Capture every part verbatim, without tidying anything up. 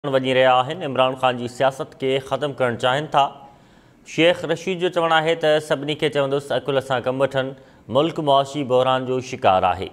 वञी रहिया आहिनि। इमरान ख़ान जी सियासत खे ख़तमु करणु चाहिनि था। शेख रशीद जो चवणु आहे त सभिनी खे चवंदुसि अकुल सां कमु वठनि, मुल्क मुआशी बहरान जो शिकार आहे।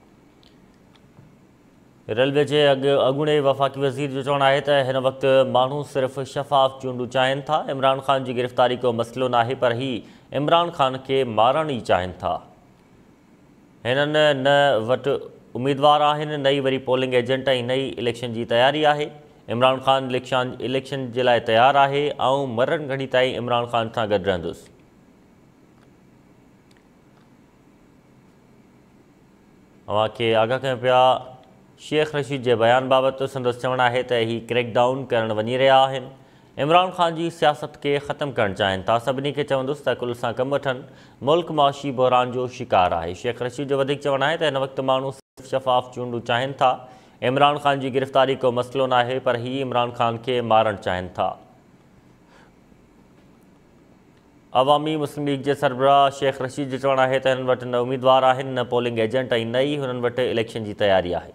रेलवे जे अॻु अॻूणे वफ़ाक़ी वज़ीर जो चवणु आहे त हिन वक़्तु माण्हू सिर्फ़ु शफ़ाफ़ चूंडूं चाहिनि था। इमरान ख़ान जी गिरफ़्तारी को मसइलो नाहे, पर ही इमरान ख़ान खे मारणु ई चाहिनि था। हिननि न वटि उम्मीदवार आहिनि, नई वरी पोलिंग एजेंट ऐं नई इलेक्शन जी तयारी आहे। इमरान ख़ान इलेक्शन इलेक्शन जे लाइ तयारु आहे ऐं मरण घड़ी ताईं इमरान ख़ान सां गॾु रहंदुसि। अव्हां खे आगाह कयूं पिया शेख रशीद जे बयान बाबति। संदसि चवणु आहे त ही क्रैकडाउन करणु वञी रहिया आहिनि। इमरान ख़ान जी सियासत खे ख़तमु करणु चाहिनि था। सभिनी खे चवंदुसि त अकुल सां कमु वठनि, मुल्क मुआशी बहरान जो शिकार आहे। शेख रशीद जो वधीक चवणु आहे त हिन वक़्तु माण्हू शफ़ाफ़ चूंडूं चाहिनि था। इमरान ख़ान जी गिरफ़्तारी को मसइलो नाहे, पर ही इमरान ख़ान खे मारणु चाहिनि था। अवामी मुस्लिम लीग जे सरबराह शेख रशीद जो चवणु आहे त हिननि वटि न उम्मीदवार आहिनि, न पोलिंग एजेंट ऐं नई हुननि वटि इलेक्शन जी तयारी आहे।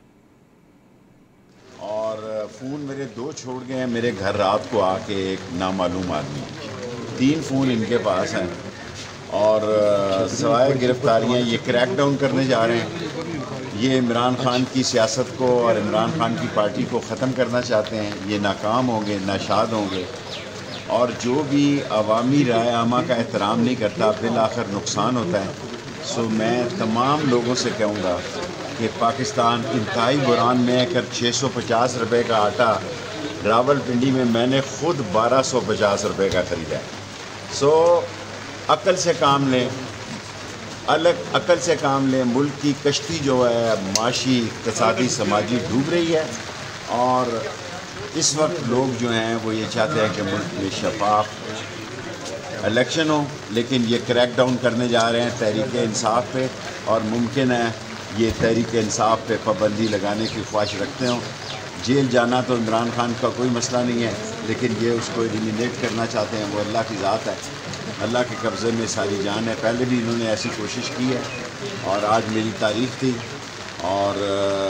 और फ़ोन मेरे दो छोड़ गए हैं मेरे घर रात को आके, एक नामालूम आदमी, तीन फ़ोन इनके पास हैं और सवाए गिरफ्तारियाँ ये क्रैकडाउन करने जा रहे हैं। ये इमरान ख़ान की सियासत को और इमरान ख़ान की पार्टी को ख़त्म करना चाहते हैं। ये नाकाम होंगे, नाशाद होंगे और जो भी अवामी राय आमा का एहतराम नहीं करता बिल आखिर नुकसान होता है। सो मैं तमाम लोगों से कहूँगा कि पाकिस्तान इंतहाई बुरान में कर छः सौ पचास रुपये का आटा रावलपिंडी में मैंने ख़ुद बारह सौ पचास रुपये का ख़रीदा है। सो अक्ल से काम लें, अलग अकल से काम लें। मुल्क की कश्ती जो है माशी, इक़्तिसादी, समाजी डूब रही है और इस वक्त लोग जो हैं वो ये चाहते हैं कि मुल्क में शफाफ इलेक्शन हो, लेकिन ये क्रैकडाउन करने जा रहे हैं तहरीक इंसाफ पे और मुमकिन है ये तहरीक इंसाफ पे पाबंदी लगाने की ख्वाहिश रखते हों। जेल जाना तो इमरान ख़ान का कोई मसला नहीं है, लेकिन ये उसको एलिमिनेट करना चाहते हैं। वो अल्लाह की ज़ात है, अल्लाह के कब्ज़े में सारी जान है। पहले भी इन्होंने ऐसी कोशिश की है और आज मेरी तारीफ़ थी और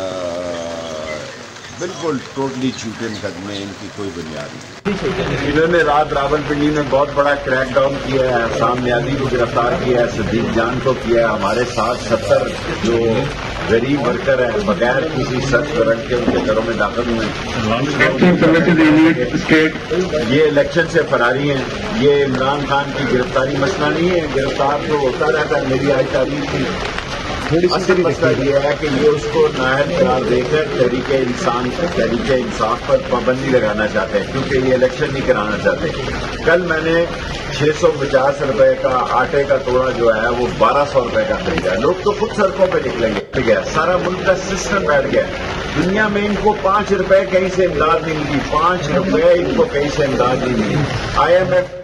बिल्कुल टोटली झूठे मुकदमे, इनकी कोई बुनियाद नहीं। इन्होंने रात रावलपिंडी में बहुत बड़ा क्रैकडाउन किया है। साम नियाज़ी को गिरफ्तार किया है, सदीक जान को किया है। हमारे साथ सत्तर जो गरीब वर्कर हैं बगैर किसी सर्च वारंट के उनके घरों में दाखिल हुए। ये इलेक्शन से फरारी हैं। ये इमरान खान की गिरफ्तारी मसला नहीं है, गिरफ्तार तो होता रहता है। मेरी आज तारीख थी। असल मसला ये है कि ये उसको नायब करार देकर तहरीके इंसान तहरीके इंसाफ पर पाबंदी लगाना चाहते हैं, क्योंकि ये इलेक्शन नहीं कराना चाहते। कल मैंने छः सौ पचास रुपये का आटे का तोड़ा जो है वो बारह सौ रुपये का खरीदा। लोग तो खुद सड़कों पे निकलेंगे। ठीक है, सारा मुल्क का सिस्टम बैठ गया। दुनिया में इनको पाँच रुपये कहीं से इमदाद नहीं मिली, पाँच रुपये इनको कहीं से इमदाद नहीं मिली। I am F